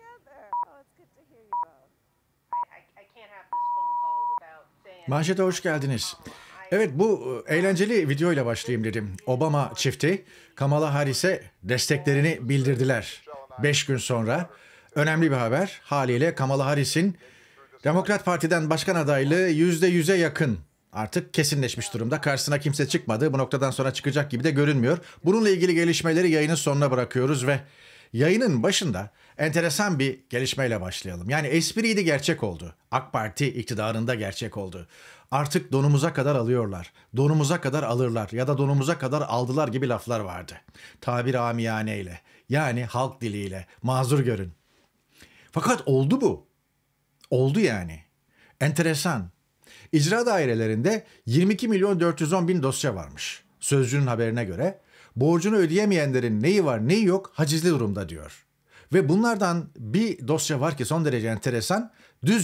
Manşete hoş geldiniz. Evet, bu eğlenceli videoyla başlayayım dedim. Obama çifti Kamala Harris'e desteklerini bildirdiler. 5 gün sonra önemli bir haber. Haliyle Kamala Harris'in Demokrat Parti'den başkan adaylığı %100'e yakın. Artık kesinleşmiş durumda. Karşısına kimse çıkmadı. Bu noktadan sonra çıkacak gibi de görünmüyor. Bununla ilgili gelişmeleri yayının sonuna bırakıyoruz ve yayının başında enteresan bir gelişmeyle başlayalım. Yani espriydi, gerçek oldu. AK Parti iktidarında gerçek oldu. Artık donumuza kadar alıyorlar. Donumuza kadar alırlar ya da donumuza kadar aldılar gibi laflar vardı. Tabir amiyaneyle, yani halk diliyle, mazur görün. Fakat oldu bu. Oldu yani. Enteresan. İcra dairelerinde 22 milyon 410 bin dosya varmış. Sözcü'nün haberine göre borcunu ödeyemeyenlerin neyi var neyi yok hacizli durumda diyor. Ve bunlardan bir dosya var ki son derece enteresan.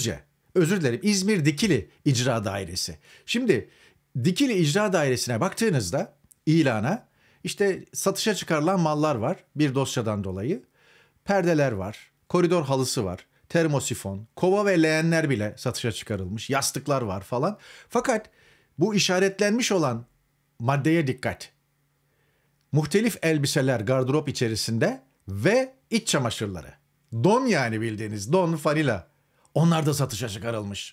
İzmir Dikili İcra Dairesi. Şimdi Dikili İcra Dairesi'ne baktığınızda ilana işte satışa çıkarılan mallar var bir dosyadan dolayı. Perdeler var, koridor halısı var, termosifon, kova ve leğenler bile satışa çıkarılmış, yastıklar var falan. Fakat bu işaretlenmiş olan maddeye dikkat. Muhtelif elbiseler gardırop içerisinde ve iç çamaşırları. Don, yani bildiğiniz don, fanila. Onlar da satışa çıkarılmış.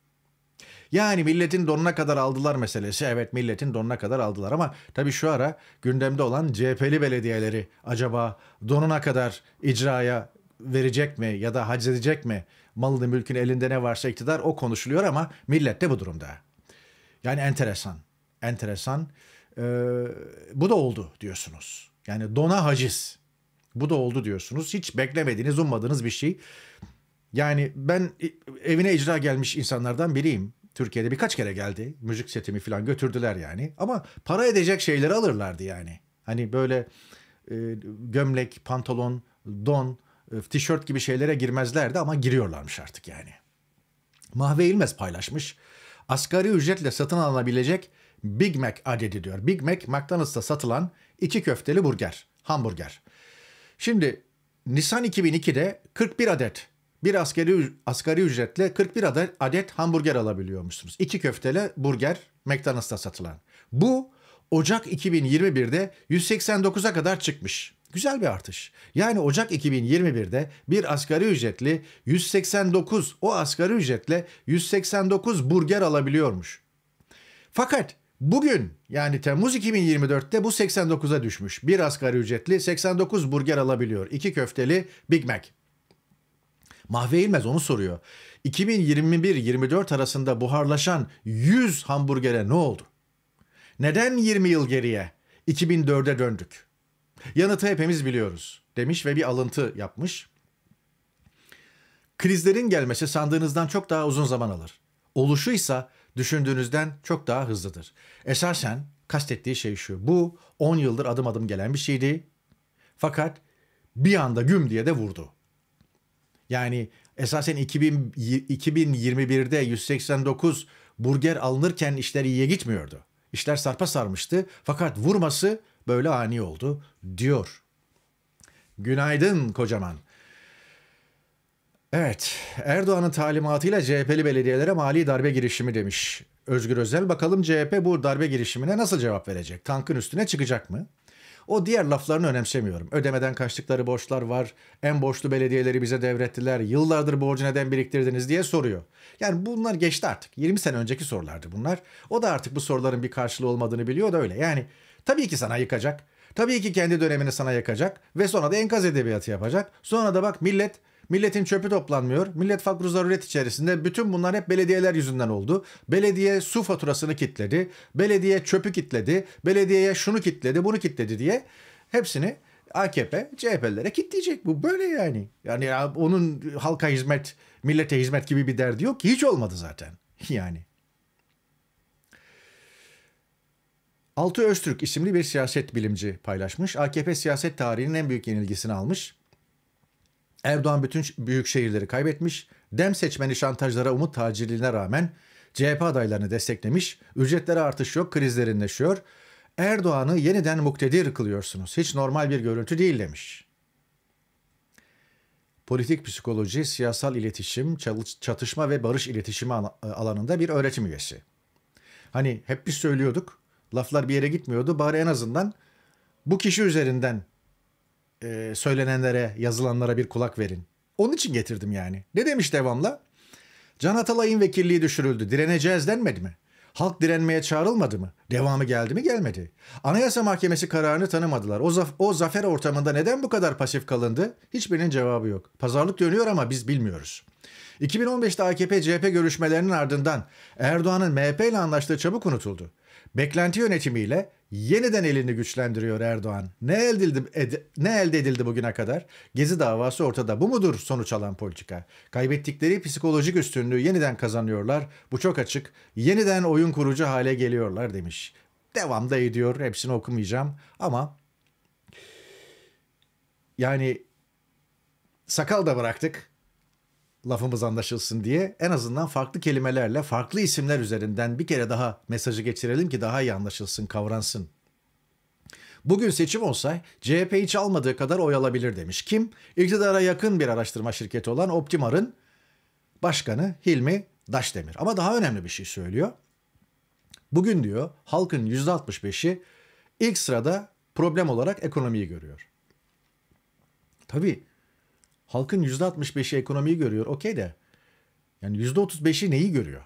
Yani milletin donuna kadar aldılar meselesi. Evet, milletin donuna kadar aldılar ama tabii şu ara gündemde olan CHP'li belediyeleri acaba donuna kadar icraya verecek mi ya da haciz edecek mi? Malını mülkün elinde ne varsa iktidar, o konuşuluyor ama millet de bu durumda. Yani enteresan. Enteresan. Bu da oldu diyorsunuz. Yani dona haciz. Bu da oldu diyorsunuz. Hiç beklemediğiniz, ummadığınız bir şey. Yani ben evine icra gelmiş insanlardan biriyim. Türkiye'de birkaç kere geldi. Müzik setimi falan götürdüler yani. Ama para edecek şeyleri alırlardı yani. Hani böyle gömlek, pantolon, don, tişört gibi şeylere girmezlerdi ama giriyorlarmış artık yani. Mahve İlmez paylaşmış. Asgari ücretle satın alınabilecek Big Mac adedi diyor. Big Mac, McDonald's'ta satılan 2 köfteli burger, hamburger. Şimdi Nisan 2002'de 41 adet bir asgari ücretle 41 adet hamburger alabiliyormuşsunuz. 2 köfteli burger McDonald's'ta satılan. Bu Ocak 2021'de 189'a kadar çıkmış. Güzel bir artış. Yani Ocak 2021'de bir asgari ücretli 189, o asgari ücretle 189 burger alabiliyormuş. Fakat bugün, yani Temmuz 2024'te bu 89'a düşmüş. Bir asgari ücretli 89 burger alabiliyor. 2 köfteli Big Mac. Mahve İlmez onu soruyor. 2021-24 arasında buharlaşan 100 hamburgere ne oldu? Neden 20 yıl geriye 2004'e döndük? Yanıtı hepimiz biliyoruz demiş ve bir alıntı yapmış. Krizlerin gelmesi sandığınızdan çok daha uzun zaman alır. Oluşuysa düşündüğünüzden çok daha hızlıdır. Esasen kastettiği şey şu: bu 10 yıldır adım adım gelen bir şeydi. Fakat bir anda güm diye de vurdu. Yani esasen 2021'de 189 burger alınırken işler iyiye gitmiyordu. İşler sarpa sarmıştı fakat vurması böyle ani oldu diyor. Günaydın kocaman. Evet, Erdoğan'ın talimatıyla CHP'li belediyelere mali darbe girişimi demiş Özgür Özel. Bakalım CHP bu darbe girişimine nasıl cevap verecek? Tankın üstüne çıkacak mı? O diğer laflarını önemsemiyorum. Ödemeden kaçtıkları borçlar var. En borçlu belediyeleri bize devrettiler. Yıllardır borcu neden biriktirdiniz diye soruyor. Yani bunlar geçti artık. 20 sene önceki sorulardı bunlar. O da artık bu soruların bir karşılığı olmadığını biliyor da öyle. Yani tabii ki sana yıkacak. Tabii ki kendi dönemini sana yakacak. Ve sonra da enkaz edebiyatı yapacak. Sonra da bak milletin çöpü toplanmıyor. Millet fakr zaruret içerisinde. Bütün bunlar hep belediyeler yüzünden oldu. Belediye su faturasını kilitledi. Belediye çöpü kilitledi. Belediyeye şunu kilitledi, bunu kilitledi diye hepsini AKP, CHP'lilere kilitleyecek. Bu böyle yani. Yani ya onun halka hizmet, millete hizmet gibi bir derdi yok ki. Hiç olmadı zaten. Yani. Altı Öztürk isimli bir siyaset bilimci paylaşmış. AKP siyaset tarihinin en büyük yenilgisini almış. Erdoğan bütün büyük şehirleri kaybetmiş. Dem seçmeni şantajlara, umut tacirliğine rağmen CHP adaylarını desteklemiş. Ücretlere artış yok, kriz derinleşiyor. Erdoğan'ı yeniden muktedir kılıyorsunuz. Hiç normal bir görüntü değil demiş. politik psikoloji, siyasal iletişim, çatışma ve barış iletişimi alanında bir öğretim üyesi. Hani hep biz söylüyorduk, laflar bir yere gitmiyordu. Bari en azından bu kişi üzerinden söylenenlere, yazılanlara bir kulak verin. Onun için getirdim yani. Ne demiş devamla? Can Atalay'ın vekilliği düşürüldü. Direneceğiz denmedi mi? Halk direnmeye çağrılmadı mı? Devamı geldi mi? Gelmedi. Anayasa Mahkemesi kararını tanımadılar. O zafer ortamında neden bu kadar pasif kalındı? Hiçbirinin cevabı yok. Pazarlık dönüyor ama biz bilmiyoruz. 2015'te AKP-CHP görüşmelerinin ardından Erdoğan'ın MHP ile anlaştığı çabuk unutuldu. Beklenti yönetimiyle yeniden elini güçlendiriyor Erdoğan. Ne elde edildi bugüne kadar? Gezi davası ortada. Bu mudur sonuç alan politika? Kaybettikleri psikolojik üstünlüğü yeniden kazanıyorlar. Bu çok açık. Yeniden oyun kurucu hale geliyorlar demiş. Devam da ediyor. Hepsini okumayacağım ama yani sakal da bıraktık. Lafımız anlaşılsın diye en azından farklı kelimelerle, farklı isimler üzerinden bir kere daha mesajı geçirelim ki daha iyi anlaşılsın, kavransın. Bugün seçim olsa CHP hiç almadığı kadar oy alabilir demiş. Kim? İktidara yakın bir araştırma şirketi olan Optimar'ın başkanı Hilmi Daşdemir. Ama daha önemli bir şey söylüyor. Bugün diyor halkın %65'i ilk sırada problem olarak ekonomiyi görüyor. Tabii halkın %65'i ekonomiyi görüyor. Okey de yani %35'i neyi görüyor?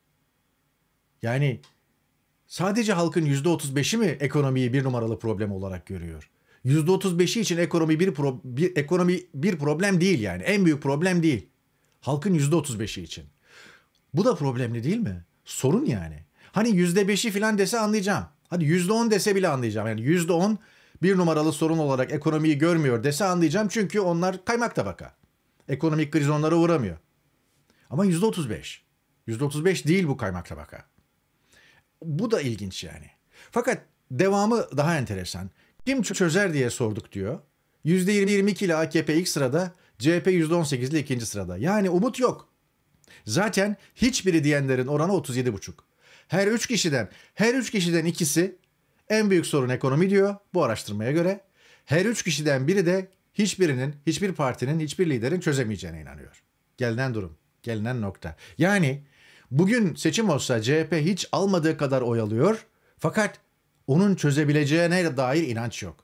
Yani sadece halkın %35'i mi ekonomiyi bir numaralı problem olarak görüyor? %35'i için ekonomi bir problem değil yani. En büyük problem değil. Halkın %35'i için. Bu da problemli değil mi? Sorun yani. Hani %5'i falan dese anlayacağım. Hadi %10 dese bile anlayacağım. Yani %10 bir numaralı sorun olarak ekonomiyi görmüyor dese anlayacağım. Çünkü onlar kaymak tabaka. Ekonomik kriz onlara uğramıyor. Ama %35. %35 değil bu kaymak tabaka. Bu da ilginç yani. Fakat devamı daha enteresan. Kim çözer diye sorduk diyor. %22 ile AKP ilk sırada, CHP %18 ile ikinci sırada. Yani umut yok. Zaten hiçbiri diyenlerin oranı 37,5. Her üç kişiden ikisi en büyük sorun ekonomi diyor bu araştırmaya göre. Her üç kişiden biri de hiçbir partinin, hiçbir liderin çözemeyeceğine inanıyor. Gelinen durum, gelinen nokta. Yani bugün seçim olsa CHP hiç almadığı kadar oy alıyor fakat onun çözebileceğine dair inanç yok.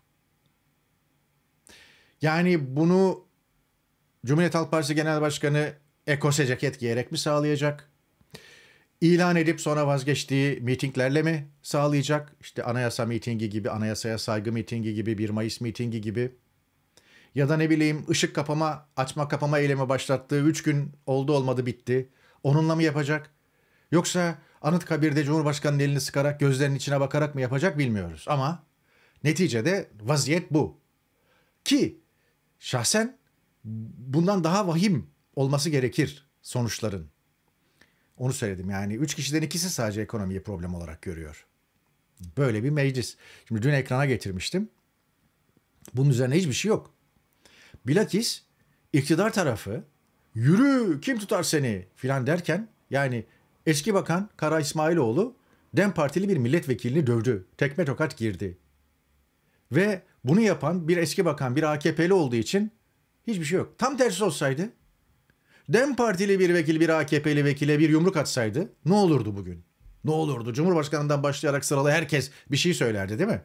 Yani bunu Cumhuriyet Halk Partisi Genel Başkanı ekose ceket giyerek mi sağlayacak? İlan edip sonra vazgeçtiği mitinglerle mi sağlayacak? İşte anayasa mitingi gibi, anayasaya saygı mitingi gibi, 1 Mayıs mitingi gibi. Ya da ne bileyim ışık kapama, açma kapama eylemi başlattığı 3 gün oldu olmadı bitti. Onunla mı yapacak? Yoksa Anıtkabir'de Cumhurbaşkanı'nın elini sıkarak gözlerinin içine bakarak mı yapacak bilmiyoruz. Ama neticede vaziyet bu. Ki şahsen bundan daha vahim olması gerekir sonuçların. Onu söyledim yani 3 kişiden ikisi sadece ekonomiyi problem olarak görüyor. Böyle bir meclis. Şimdi dün ekrana getirmiştim. Bunun üzerine hiçbir şey yok. Bilakis iktidar tarafı yürü kim tutar seni filan derken yani eski bakan Kara İsmailoğlu DEM Partili bir milletvekilini dövdü. Tekme tokat girdi. Ve bunu yapan bir eski bakan bir AKP'li olduğu için hiçbir şey yok. Tam tersi olsaydı DEM Partili bir vekil bir AKP'li vekile bir yumruk atsaydı ne olurdu bugün? Ne olurdu? Cumhurbaşkanından başlayarak sıralı herkes bir şey söylerdi değil mi?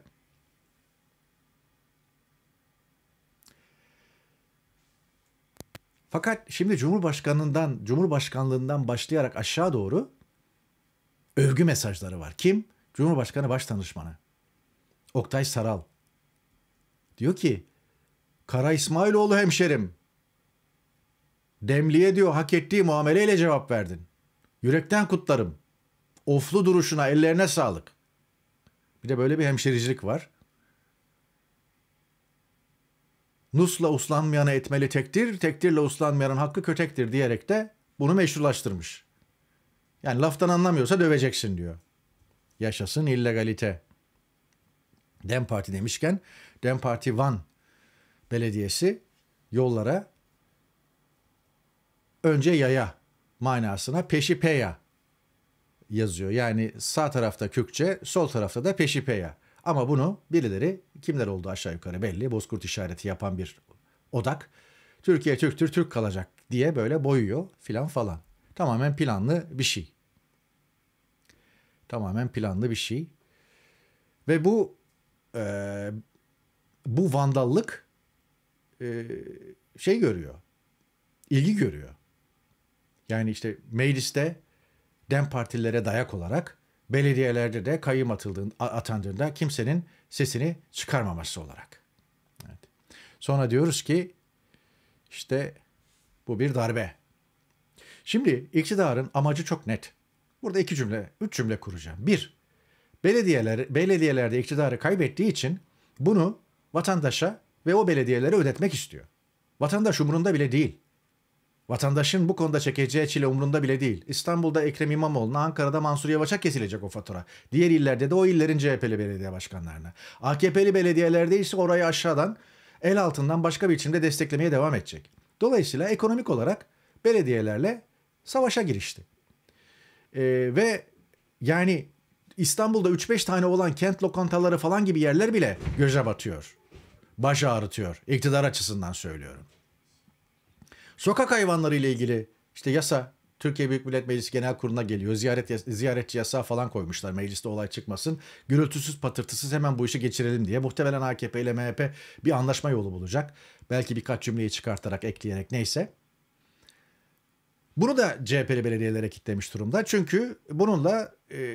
Fakat şimdi Cumhurbaşkanlığından başlayarak aşağı doğru övgü mesajları var. Kim? Cumhurbaşkanı Başdanışmanı Oktay Saral. Diyor ki Kara İsmailoğlu hemşerim Demli'ye diyor hak ettiği muameleyle cevap verdin. Yürekten kutlarım. Oflu duruşuna ellerine sağlık. Bir de böyle bir hemşericilik var. Nusla uslanmayana etmeli tektir, tektirle uslanmayanın hakkı kötektir diyerek de bunu meşrulaştırmış. Yani laftan anlamıyorsa döveceksin diyor. Yaşasın illegalite. DEM Parti demişken DEM Parti Van Belediyesi yollara önce yaya manasına peşipeya yazıyor. Yani sağ tarafta Kürtçe, sol tarafta da peşipeya. Ama bunu birileri kimler olduğu aşağı yukarı belli. Bozkurt işareti yapan bir odak Türkiye Türktür, Türk kalacak diye böyle boyuyor filan falan. Tamamen planlı bir şey. Tamamen planlı bir şey. Ve bu vandallık şey görüyor. İlgi görüyor. Yani işte mecliste DEM partililere dayak olarak belediyelerde de kayyum atandığında kimsenin sesini çıkarmaması olarak. Evet. Sonra diyoruz ki işte bu bir darbe. Şimdi iktidarın amacı çok net. Burada 3 cümle kuracağım. 1. Belediyelerde iktidarı kaybettiği için bunu vatandaşa ve o belediyelere ödetmek istiyor. Vatandaş umurunda bile değil. Vatandaşın bu konuda çekeceği çile umurunda bile değil. İstanbul'da Ekrem İmamoğlu'na, Ankara'da Mansur Yavaş'a kesilecek o fatura. Diğer illerde de o illerin CHP'li belediye başkanlarına. AKP'li belediyelerde ise orayı aşağıdan, el altından başka bir biçimde desteklemeye devam edecek. Dolayısıyla ekonomik olarak belediyelerle savaşa girişti. Ve yani İstanbul'da 3-5 tane olan kent lokantaları falan gibi yerler bile göze batıyor. Baş ağrıtıyor. İktidar açısından söylüyorum. Sokak hayvanları ile ilgili işte yasa Türkiye Büyük Millet Meclisi Genel Kurulu'na geliyor. Ziyaretçi yasağı falan koymuşlar mecliste olay çıkmasın. Gürültüsüz patırtısız hemen bu işi geçirelim diye. Muhtemelen AKP ile MHP bir anlaşma yolu bulacak. Belki birkaç cümleyi çıkartarak, ekleyerek neyse. Bunu da CHP'li belediyelere kitlemiş durumda. Çünkü bununla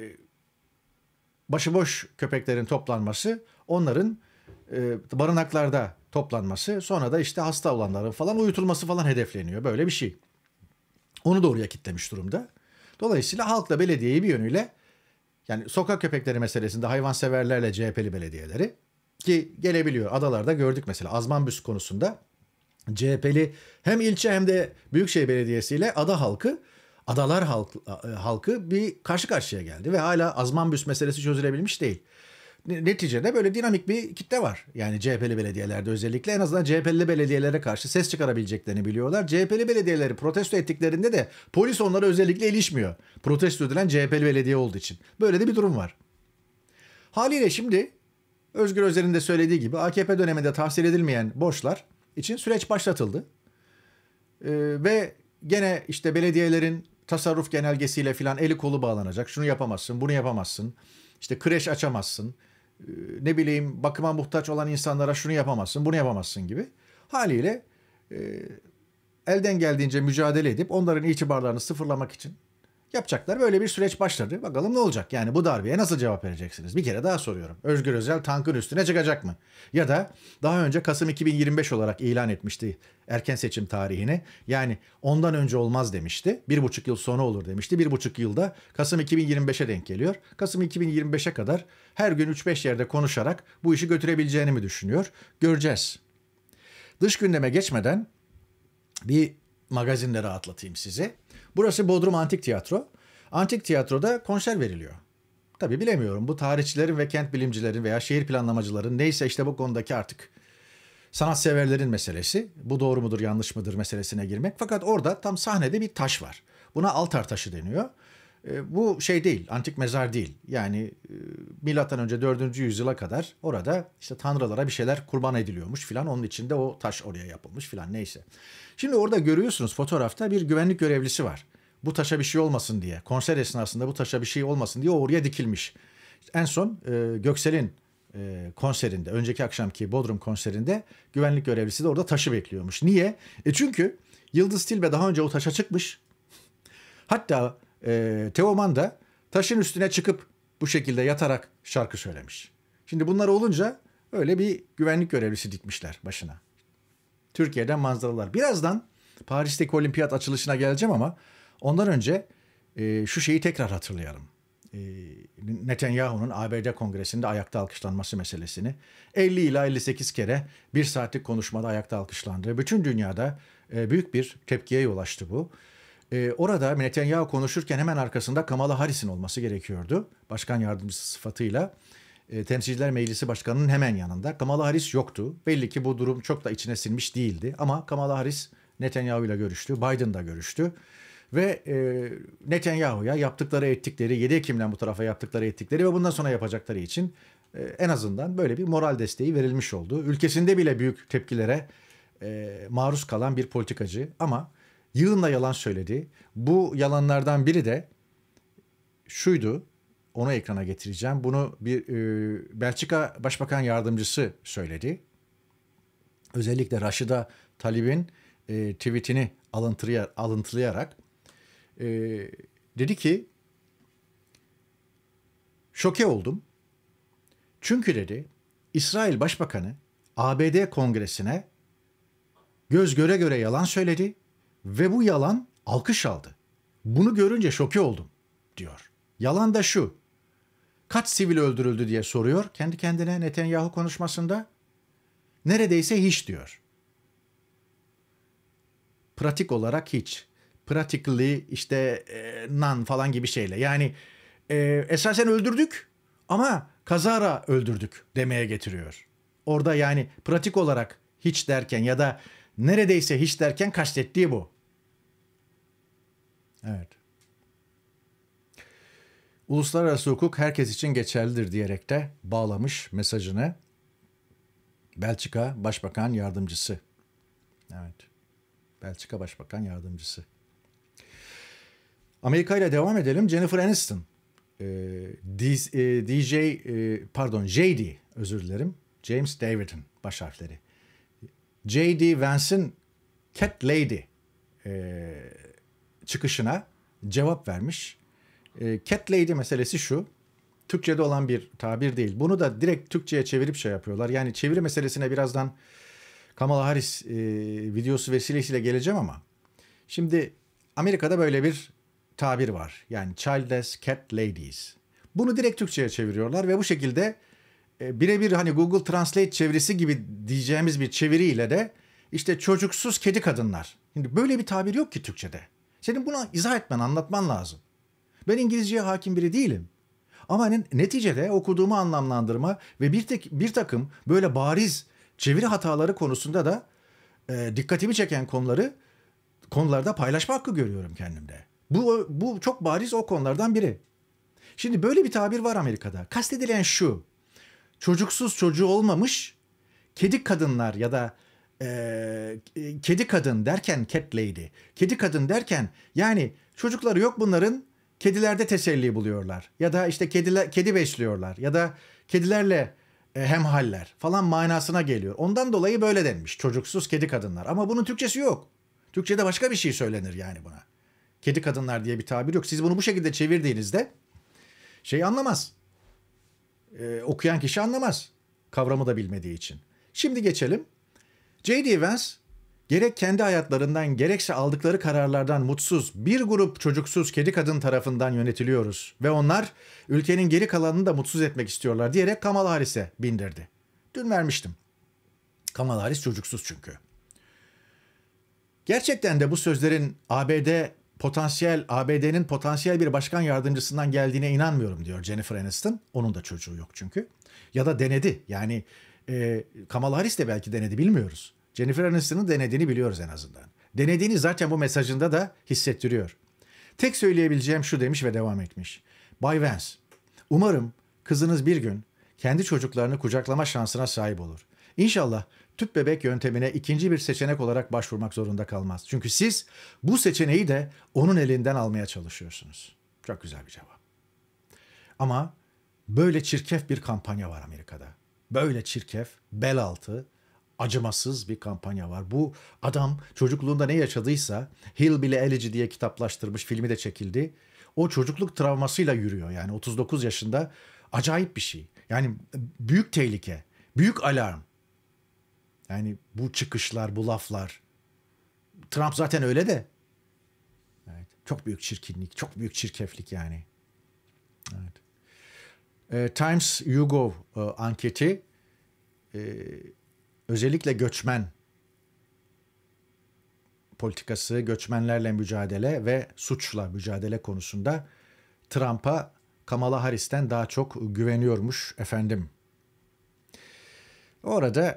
başıboş köpeklerin toplanması, onların barınaklarda toplanması, sonra da işte hasta olanların falan uyutulması falan hedefleniyor. Böyle bir şey. Onu da oraya kitlemiş durumda. Dolayısıyla halkla belediyeyi bir yönüyle, yani sokak köpekleri meselesinde hayvanseverlerle CHP'li belediyeleri, ki gelebiliyor. Adalarda gördük mesela Azmanbüs konusunda CHP'li hem ilçe hem de Büyükşehir Belediyesi ile adalar halkı bir karşı karşıya geldi ve hala Azmanbüs meselesi çözülebilmiş değil. Neticede böyle dinamik bir kitle var. Yani CHP'li belediyelerde özellikle, en azından CHP'li belediyelere karşı ses çıkarabileceklerini biliyorlar. CHP'li belediyeleri protesto ettiklerinde de polis onlara özellikle ilişmiyor. Protesto edilen CHP'li belediye olduğu için. Böyle de bir durum var. Haliyle şimdi Özgür Özel'in de söylediği gibi AKP döneminde tahsil edilmeyen borçlar için süreç başlatıldı. Ve gene işte belediyelerin tasarruf genelgesiyle filan eli kolu bağlanacak. Şunu yapamazsın, bunu yapamazsın. İşte kreş açamazsın. Ne bileyim, bakıma muhtaç olan insanlara şunu yapamazsın, bunu yapamazsın gibi. Haliyle elden geldiğince mücadele edip onların itibarlarını sıfırlamak için yapacaklar. Böyle bir süreç başladı. Bakalım ne olacak? Yani bu darbeye nasıl cevap vereceksiniz? Bir kere daha soruyorum. Özgür Özel tankın üstüne çıkacak mı? Ya da daha önce Kasım 2025 olarak ilan etmişti erken seçim tarihini. Yani ondan önce olmaz demişti. 1,5 yıl sonra olur demişti. 1,5 yılda Kasım 2025'e denk geliyor. Kasım 2025'e kadar her gün 3-5 yerde konuşarak bu işi götürebileceğini mi düşünüyor? Göreceğiz. Dış gündeme geçmeden bir magazinleri atlatayım size. Burası Bodrum Antik Tiyatro. Antik Tiyatro'da konser veriliyor. Tabii bilemiyorum, bu tarihçilerin ve kent bilimcilerin veya şehir planlamacıların, neyse işte bu konudaki artık sanatseverlerin meselesi. Bu doğru mudur yanlış mıdır meselesine girmek. Fakat orada tam sahnede bir taş var. Buna altar taşı deniyor. Bu şey değil, antik mezar değil. Yani milattan önce 4. yüzyıla kadar orada işte tanrılara bir şeyler kurban ediliyormuş filan. Onun için de o taş oraya yapılmış filan, neyse. Şimdi orada görüyorsunuz fotoğrafta bir güvenlik görevlisi var. Bu taşa bir şey olmasın diye, konser esnasında bu taşa bir şey olmasın diye oraya dikilmiş. En son Göksel'in konserinde, önceki akşamki Bodrum konserinde güvenlik görevlisi de orada taşı bekliyormuş. Niye? Çünkü Yıldız Tilbe daha önce o taşa çıkmış. Hatta Teoman da taşın üstüne çıkıp bu şekilde yatarak şarkı söylemiş. Şimdi bunlar olunca öyle bir güvenlik görevlisi dikmişler başına. Türkiye'den manzaralar. Birazdan Paris'teki olimpiyat açılışına geleceğim ama ondan önce şu şeyi tekrar hatırlayalım. Netanyahu'nun ABD Kongresi'nde ayakta alkışlanması meselesini. 50 ila 58 kere 1 saatlik konuşmada ayakta alkışlandı. Bütün dünyada büyük bir tepkiye yol açtı bu. Orada Netanyahu konuşurken hemen arkasında Kamala Harris'in olması gerekiyordu. Başkan yardımcısı sıfatıyla. Temsilciler Meclisi Başkanı'nın hemen yanında. Kamala Harris yoktu. Belli ki bu durum çok da içine sinmiş değildi. Ama Kamala Harris Netanyahu ile görüştü. Biden'da görüştü. Ve Netanyahu'ya yaptıkları ettikleri, 7 Ekim'den bu tarafa yaptıkları ettikleri ve bundan sonra yapacakları için en azından böyle bir moral desteği verilmiş oldu. Ülkesinde bile büyük tepkilere maruz kalan bir politikacı ama yığınla yalan söyledi. Bu yalanlardan biri de şuydu. Onu ekrana getireceğim. Bunu bir Belçika Başbakan Yardımcısı söyledi. Özellikle Raşida Talib'in tweetini alıntılayarak dedi ki şoke oldum. Çünkü dedi İsrail Başbakanı ABD Kongresi'ne göz göre göre yalan söyledi ve bu yalan alkış aldı. Bunu görünce şoke oldum diyor. Yalan da şu. Kaç sivil öldürüldü diye soruyor kendi kendine Netanyahu konuşmasında. Neredeyse hiç diyor. Pratik olarak hiç. Practically işte none falan gibi şeyle. Yani esasen öldürdük ama kazara öldürdük demeye getiriyor. Orada yani pratik olarak hiç derken ya da neredeyse hiç derken kastettiği bu. Evet. Uluslararası hukuk herkes için geçerlidir diyerek de bağlamış mesajını Belçika Başbakan Yardımcısı. Evet. Belçika Başbakan Yardımcısı. Amerika ile devam edelim. Jennifer Aniston. JD özür dilerim. James David'in baş harfleri. J.D. Vance'in Cat Lady çıkışına cevap vermiş. Cat Lady meselesi şu. Türkçe'de olan bir tabir değil. Bunu da direkt Türkçe'ye çevirip şey yapıyorlar. Yani çeviri meselesine birazdan Kamala Harris videosu vesilesiyle geleceğim ama şimdi Amerika'da böyle bir tabir var. Yani childless cat ladies. Bunu direkt Türkçe'ye çeviriyorlar ve bu şekilde birebir hani Google Translate çevirisi gibi diyeceğimiz bir çeviriyle de işte çocuksuz kedi kadınlar. Şimdi böyle bir tabir yok ki Türkçe'de. Senin bunu izah etmen, anlatman lazım. Ben İngilizceye hakim biri değilim. Ama neticede okuduğumu anlamlandırma ve bir takım böyle bariz çeviri hataları konusunda da dikkatimi çeken konularda paylaşma hakkı görüyorum kendimde. Bu çok bariz o konulardan biri. Şimdi böyle bir tabir var Amerika'da. Kastedilen şu. Çocuksuz çocuğu olmamış kedi kadınlar ya da kedi kadın derken cat lady. Kedi kadın derken yani çocukları yok bunların, kedilerde teselli buluyorlar. Ya da işte kedi besliyorlar ya da kedilerle hemhaller falan manasına geliyor. Ondan dolayı böyle denmiş. Çocuksuz kedi kadınlar. Ama bunun Türkçesi yok. Türkçe'de başka bir şey söylenir yani buna. Kedi kadınlar diye bir tabir yok. Siz bunu bu şekilde çevirdiğinizde anlamaz. Okuyan kişi anlamaz. Kavramı da bilmediği için. Şimdi geçelim. J.D. Vance gerek kendi hayatlarından gerekse aldıkları kararlardan mutsuz bir grup çocuksuz kedi kadın tarafından yönetiliyoruz ve onlar ülkenin geri kalanını da mutsuz etmek istiyorlar diyerek Kamala Harris'e bindirdi. Dün vermiştim. Kamala Harris çocuksuz çünkü. Gerçekten de bu sözlerin ABD'nin potansiyel bir başkan yardımcısından geldiğine inanmıyorum diyor Jennifer Aniston. Onun da çocuğu yok çünkü. Ya da denedi. Yani Kamala Harris de belki denedi, bilmiyoruz. Jennifer Aniston'un denediğini biliyoruz en azından. Denediğini zaten bu mesajında da hissettiriyor. Tek söyleyebileceğim şu demiş ve devam etmiş. Bay Vance, umarım kızınız bir gün kendi çocuklarını kucaklama şansına sahip olur. İnşallah tüp bebek yöntemine ikinci bir seçenek olarak başvurmak zorunda kalmaz. Çünkü siz bu seçeneği de onun elinden almaya çalışıyorsunuz. Çok güzel bir cevap. Ama böyle çirkef bir kampanya var Amerika'da. Böyle çirkef, bel altı, acımasız bir kampanya var. Bu adam çocukluğunda ne yaşadıysa Hillbilly Elegy diye kitaplaştırmış, filmi de çekildi. O çocukluk travmasıyla yürüyor yani 39 yaşında. Acayip bir şey. Yani büyük tehlike, büyük alarm. Yani bu çıkışlar, bu laflar. Trump zaten öyle de. Evet, çok büyük çirkinlik, çok büyük çirkeflik yani. Evet. Times YouGov anketi özellikle göçmen politikası, göçmenlerle mücadele ve suçla mücadele konusunda Trump'a Kamala Harris'ten daha çok güveniyormuş efendim. Orada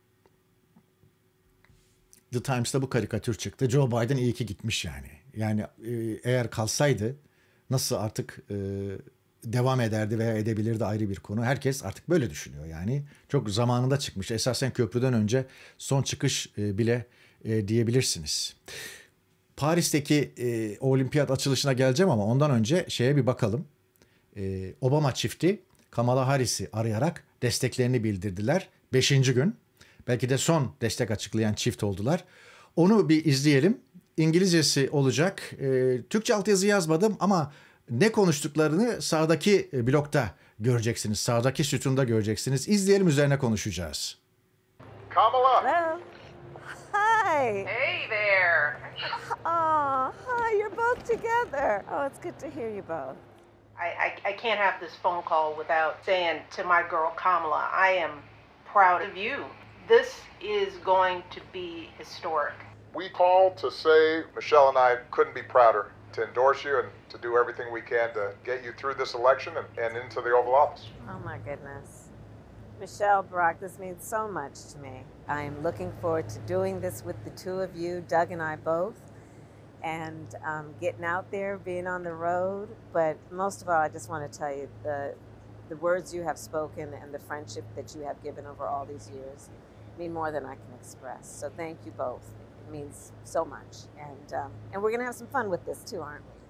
The Times'ta bu karikatür çıktı. Joe Biden iyi ki gitmiş yani. Yani eğer kalsaydı nasıl artık devam ederdi veya edebilirdi ayrı bir konu. Herkes artık böyle düşünüyor yani. Çok zamanında çıkmış. Esasen köprüden önce son çıkış bile diyebilirsiniz. Paris'teki olimpiyat açılışına geleceğim ama ondan önce şeye bir bakalım. Obama çifti Kamala Harris'i arayarak desteklerini bildirdiler. 5. gün. Belki de son destek açıklayan çift oldular. Onu bir izleyelim. İngilizcesi olacak. Türkçe altyazı yazmadım ama ne konuştuklarını sağdaki blokta göreceksiniz. Sağdaki sütunda göreceksiniz. İzleyelim, üzerine konuşacağız. Kamala. Hello. Hi. Hey there. Oh, hi. You're both together. Oh, it's good to hear you both. I can't have this phone call without saying to my girl Kamala, I am proud of you. This is going to be historic. We called to say Michelle and I couldn't be prouder to endorse you and to do everything we can to get you through this election and into the Oval Office. Oh, my goodness. Michelle, Barack, this means so much to me. I am looking forward to doing this with the two of you, Doug and I both, and getting out there, being on the road. But most of all, I just want to tell you the words you have spoken and the friendship that you have given over all these years mean more than I can express. So thank you both. It means so much. And we're going to have some fun with this too, aren't we?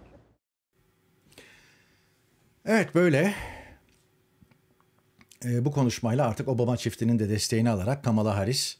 Evet, böyle. Bu konuşmayla artık Obama çiftinin de desteğini alarak Kamala Harris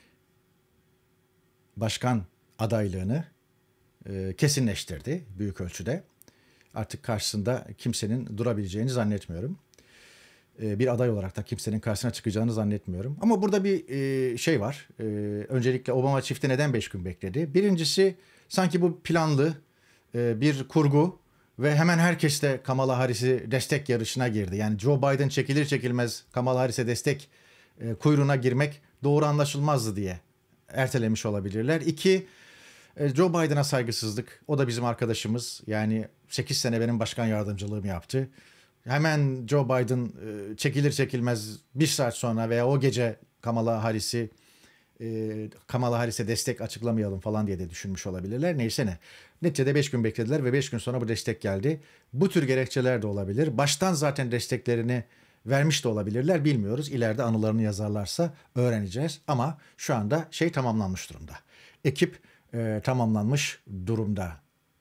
başkan adaylığını kesinleştirdi büyük ölçüde. Artık karşısında kimsenin durabileceğini zannetmiyorum. Bir aday olarak da kimsenin karşısına çıkacağını zannetmiyorum. Ama burada bir şey var. Öncelikle Obama çifti neden 5 gün bekledi? Birincisi, sanki bu planlı bir kurgu ve hemen herkes de Kamala Harris'i destek yarışına girdi. Yani Joe Biden çekilir çekilmez Kamala Harris'e destek kuyruğuna girmek doğru anlaşılmazdı diye ertelemiş olabilirler. 2, Joe Biden'a saygısızlık. O da bizim arkadaşımız. Yani 8 sene benim başkan yardımcılığımı yaptı. Hemen Joe Biden çekilir çekilmez bir saat sonra veya o gece Kamala Harris'e destek açıklamayalım falan diye de düşünmüş olabilirler. Neyse ne. Neticede 5 gün beklediler ve 5 gün sonra bu destek geldi. Bu tür gerekçeler de olabilir. Baştan zaten desteklerini vermiş de olabilirler. Bilmiyoruz. İleride anılarını yazarlarsa öğreneceğiz. Ama şu anda şey tamamlanmış durumda. Ekip tamamlanmış durumda.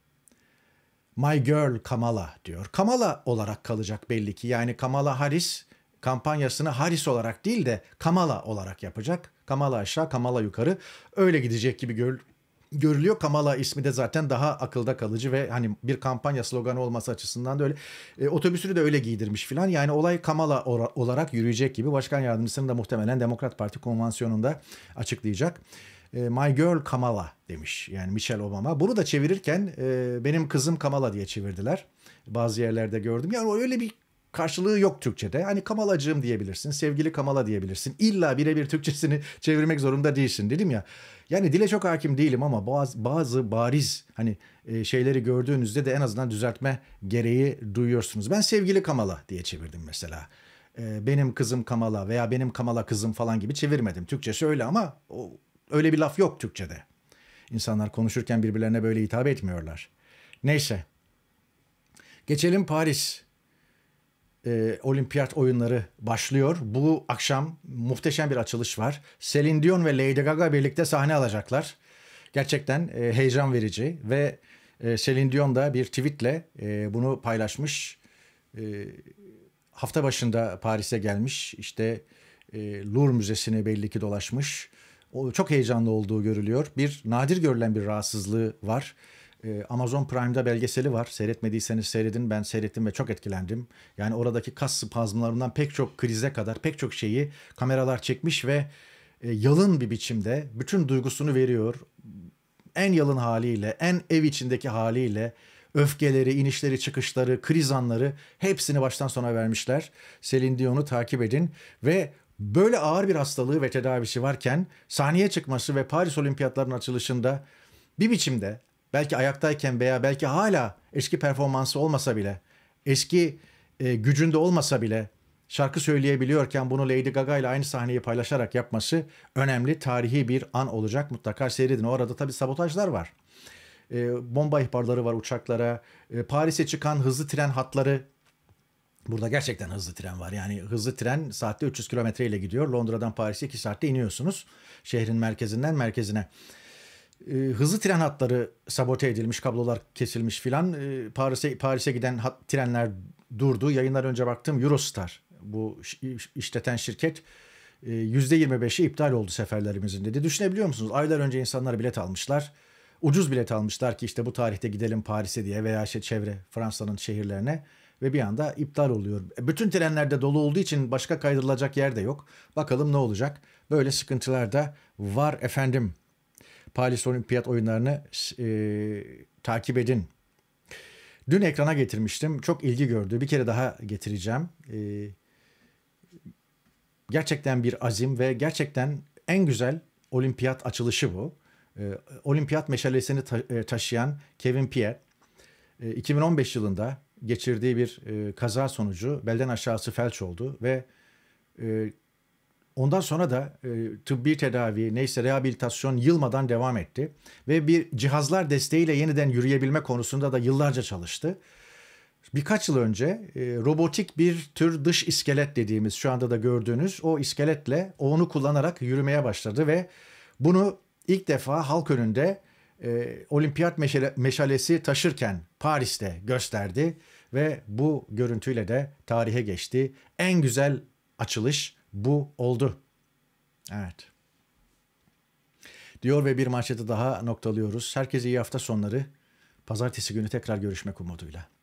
My girl Kamala diyor. Kamala olarak kalacak belli ki. Yani Kamala Harris kampanyasını Harris olarak değil de Kamala olarak yapacak. Kamala aşağı, Kamala yukarı. Öyle gidecek gibi görülüyor. Kamala ismi de zaten daha akılda kalıcı ve hani bir kampanya sloganı olması açısından da öyle. Otobüsünü de öyle giydirmiş filan. Yani olay Kamala olarak yürüyecek gibi. Başkan yardımcısını da muhtemelen Demokrat Parti konvansiyonunda açıklayacak. My girl Kamala demiş yani Michelle Obama. Bunu da çevirirken benim kızım Kamala diye çevirdiler. Bazı yerlerde gördüm. Yani öyle bir karşılığı yok Türkçe'de. Hani Kamalacığım diyebilirsin, sevgili Kamala diyebilirsin. İlla birebir Türkçesini çevirmek zorunda değilsin dedim ya. Yani dile çok hakim değilim ama bazı bariz hani şeyleri gördüğünüzde de en azından düzeltme gereği duyuyorsunuz. Ben sevgili Kamala diye çevirdim mesela. Benim kızım Kamala veya benim Kamala kızım falan gibi çevirmedim. Türkçesi öyle ama öyle bir laf yok Türkçe'de. İnsanlar konuşurken birbirlerine böyle hitap etmiyorlar. Neyse. Geçelim Paris. Olimpiyat oyunları başlıyor. Bu akşam muhteşem bir açılış var. Celine Dion ve Lady Gaga birlikte sahne alacaklar. Gerçekten heyecan verici ve Celine Dion da bir tweetle bunu paylaşmış. Hafta başında Paris'e gelmiş. İşte Louvre Müzesi'ni belli ki dolaşmış. O çok heyecanlı olduğu görülüyor. Bir nadir görülen bir rahatsızlığı var. Amazon Prime'da belgeseli var. Seyretmediyseniz seyredin. Ben seyrettim ve çok etkilendim. Yani oradaki kas spazmlarından pek çok krize kadar pek çok şeyi kameralar çekmiş ve yalın bir biçimde bütün duygusunu veriyor. En yalın haliyle, en ev içindeki haliyle öfkeleri, inişleri, çıkışları, kriz anları hepsini baştan sona vermişler. Celine Dion'u takip edin ve böyle ağır bir hastalığı ve tedavisi varken sahneye çıkması ve Paris Olimpiyatlarının açılışında bir biçimde belki ayaktayken veya belki hala eski performansı olmasa bile, eski gücünde olmasa bile şarkı söyleyebiliyorken bunu Lady Gaga ile aynı sahneyi paylaşarak yapması önemli, tarihi bir an olacak. Mutlaka seyredin. O arada tabii sabotajlar var. Bomba ihbarları var uçaklara. Paris'e çıkan hızlı tren hatları Burada gerçekten hızlı tren var. Yani hızlı tren saatte 300 kilometre ile gidiyor. Londra'dan Paris'e 2 saatte iniyorsunuz. Şehrin merkezinden merkezine. Hızlı tren hatları sabote edilmiş, kablolar kesilmiş filan. Paris'e giden trenler durdu. Yayınlar önce baktım, Eurostar, bu işleten şirket, %25'i iptal oldu seferlerimizin dedi. Düşünebiliyor musunuz? Aylar önce insanlar bilet almışlar. Ucuz bilet almışlar ki işte bu tarihte gidelim Paris'e diye veya işte çevre Fransa'nın şehirlerine, ve bir anda iptal oluyor. Bütün trenlerde dolu olduğu için başka kaydırılacak yer de yok. Bakalım ne olacak? Böyle sıkıntılar da var efendim. Paris Olimpiyat oyunlarını takip edin. Dün ekrana getirmiştim. Çok ilgi gördü. Bir kere daha getireceğim. Gerçekten bir azim ve gerçekten en güzel olimpiyat açılışı bu. Olimpiyat meşalesini taşıyan Kevin Pierre, 2015 yılında geçirdiği bir kaza sonucu belden aşağısı felç oldu ve ondan sonra da tıbbi tedavi, neyse rehabilitasyon yılmadan devam etti. Ve bir cihazlar desteğiyle yeniden yürüyebilme konusunda da yıllarca çalıştı. Birkaç yıl önce robotik bir tür dış iskelet dediğimiz, şu anda da gördüğünüz o iskeletle onu kullanarak yürümeye başladı ve bunu ilk defa halk önünde olimpiyat meşalesi taşırken Paris'te gösterdi ve bu görüntüyle de tarihe geçti. En güzel açılış bu oldu. Evet. Diyor ve bir manşeti daha noktalıyoruz. Herkese iyi hafta sonları. Pazartesi günü tekrar görüşmek umuduyla.